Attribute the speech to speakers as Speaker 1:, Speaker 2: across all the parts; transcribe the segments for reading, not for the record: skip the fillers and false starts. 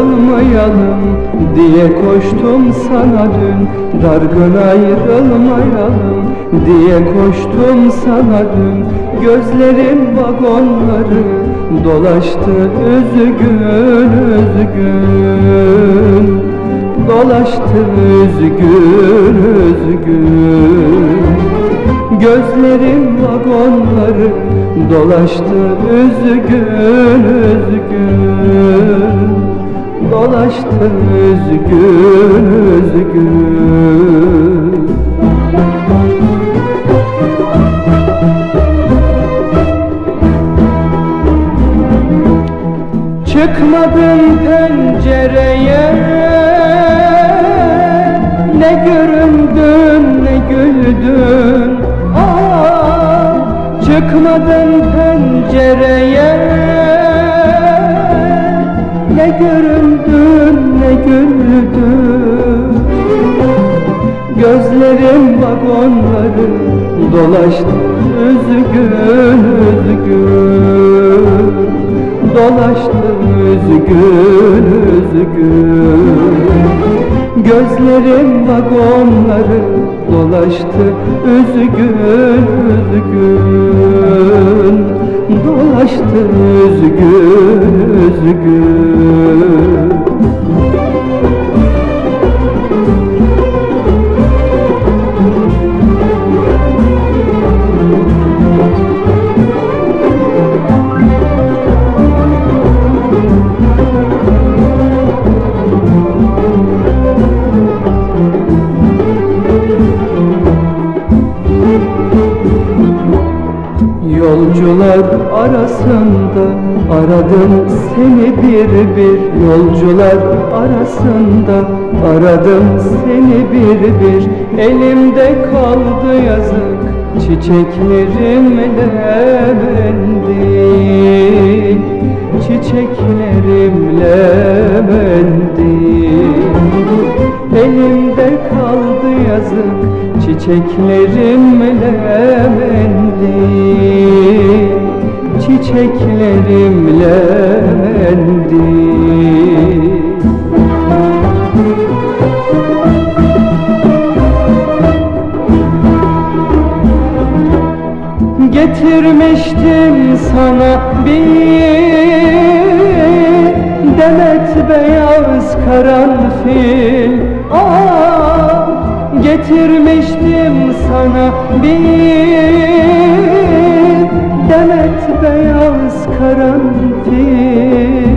Speaker 1: ayrılmayalım diye koştum sana dün. Dargın ayrılmayalım diye koştum sana dün. Gözlerin vagonları dolaştı üzgün üzgün, dolaştı üzgün üzgün. Gözlerin vagonları dolaştı üzgün üzgün, dolaştı üzgün üzgün. Çıkmadın pencereye, ne göründün ne güldün. Çıkmadın pencereye, ne göründün ne güldün. Gözlerin vagonları dolaştı üzgün üzgün, dolaştı üzgün üzgün. Gözlerin vagonları dolaştı üzgün üzgün, dolaştı üzgün üzgün. Yolcular arasında aradım seni bir bir. Yolcular arasında aradım seni bir bir. Elimde kaldı yazık çiçeklerimle mendil, çiçeklerimle mendil. Elimde kaldı yazık çiçeklerimle mendil, çiçeklerimle mendil. Getirmiştim sana bir demet beyaz karanfil. Getirmiştim sana bir demet beyaz karanfil.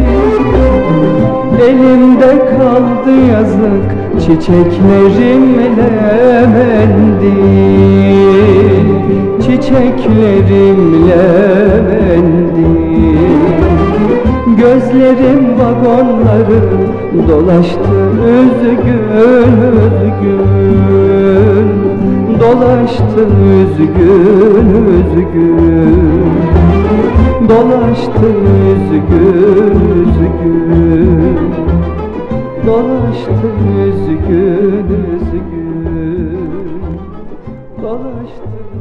Speaker 1: Elimde kaldı yazık çiçeklerimle mendil, çiçeklerimle mendil. Gözlerim vagonları dolaştı üzgün üzgün, dolaştı üzgün üzgün, dolaştı üzgün üzgün, dolaştı üzgün üzgün, dolaştı.